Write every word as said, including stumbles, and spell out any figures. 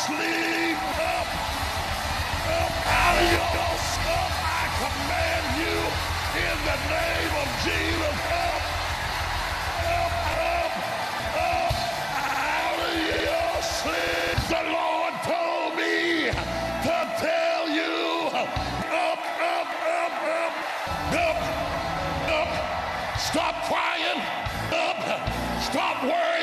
sleep. Up, up, out of your sleep. I command you in the name of Jesus. Up, up, up, up, out of your sleep. The Lord told me to tell you, up, up, up, up, up, up. Stop crying. Up. Stop worrying.